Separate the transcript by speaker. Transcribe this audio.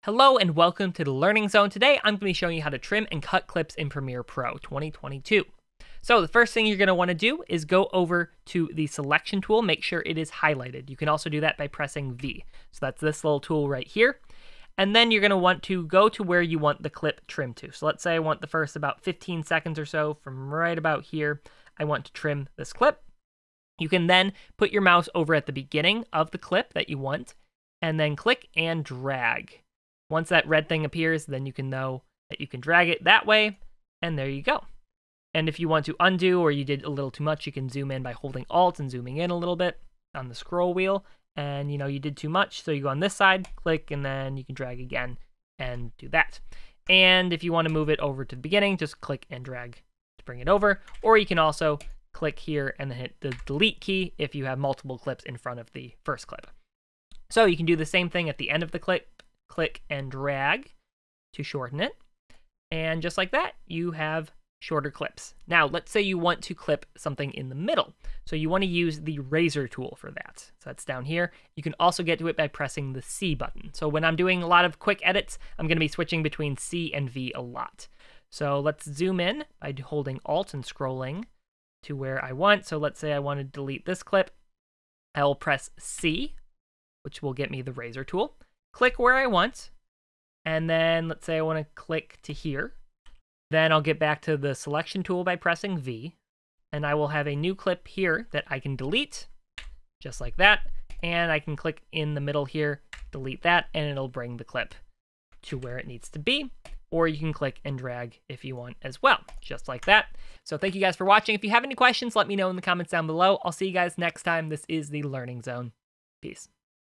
Speaker 1: Hello and welcome to the Learning Zone. Today I'm going to be showing you how to trim and cut clips in Premiere Pro 2022. So the first thing you're going to want to do is go over to the selection tool, make sure it is highlighted. You can also do that by pressing V. So that's this little tool right here. And then you're going to want to go to where you want the clip trimmed to. So let's say I want the first about 15 seconds or so from right about here. I want to trim this clip. You can then put your mouse over at the beginning of the clip that you want and then click and drag. Once that red thing appears, then you can know that you can drag it that way, and there you go. And if you want to undo or you did a little too much, you can zoom in by holding Alt and zooming in a little bit on the scroll wheel. And you did too much, so you go on this side, click, and then you can drag again and do that. And if you want to move it over to the beginning, just click and drag to bring it over. Or you can also click here and then hit the delete key if you have multiple clips in front of the first clip. So you can do the same thing at the end of the clip. Click and drag to shorten it. And just like that, you have shorter clips. Now, let's say you want to clip something in the middle. So you want to use the razor tool for that. So that's down here. You can also get to it by pressing the C button. So when I'm doing a lot of quick edits, I'm going to be switching between C and V a lot. So let's zoom in by holding Alt and scrolling to where I want. So let's say I want to delete this clip. I'll press C, which will get me the razor tool. Click where I want, and then let's say I want to click to here. Then I'll get back to the selection tool by pressing V, and I will have a new clip here that I can delete, just like that, and I can click in the middle here, delete that, and it'll bring the clip to where it needs to be, or you can click and drag if you want as well, just like that. So thank you guys for watching. If you have any questions, let me know in the comments down below. I'll see you guys next time. This is the Learning Zone. Peace.